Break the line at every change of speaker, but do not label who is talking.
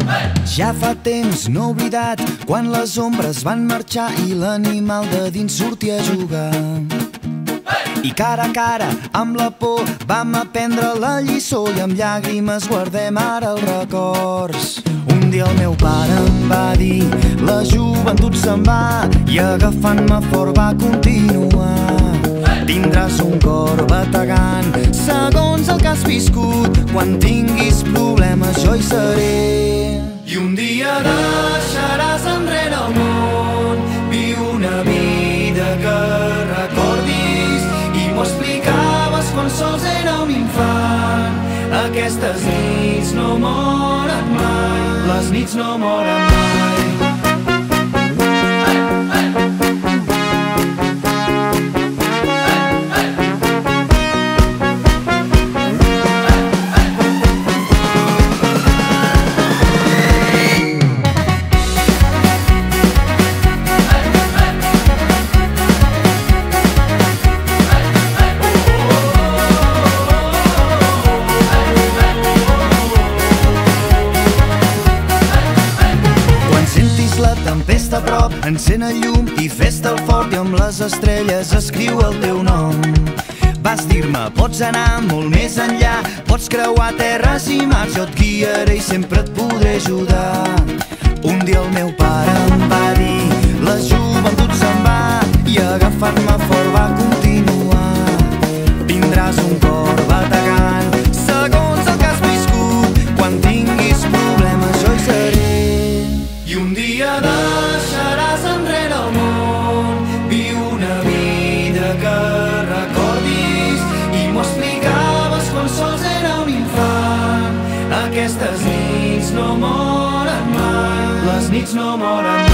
Ja fa temps no he oblidat quan les ombres van marxar i l'animal de dins sortia a jugar. I cara a cara amb la por vam aprendre la lliçó i amb llàgrimes guardem ara els records. Un dia el meu pare em va dir la joventut se'n va i agafant-me fort va continuar. Tindràs un cor bategant segons el que has viscut. Quan tinguis problemes jo hi seré. I un dia deixaràs enrere el món. Viu una vida que recordis. I m'ho explicaves quan sols era un infant. Aquestes nits no moren mai. Les nits no moren mai. La tempesta a prop, encén el llum i fes-te el fort i amb les estrelles escriu el teu nom. Vas dir-me, pots anar molt més enllà, pots creuar terres i mars, jo et guiaré i sempre et podré ajudar. Un dia el meu pare em va dir la joventut se'n va i agafant-me fort va continuar. Tindràs un cor bategant segons el que has viscut. Quan tinguis problemes jo hi seré. I un dia deixaràs enrere el món. Viu una vida que recordis. I m'ho explicaves quan sols era un infant. Aquestes nits no moren mai. Les nits no moren mai.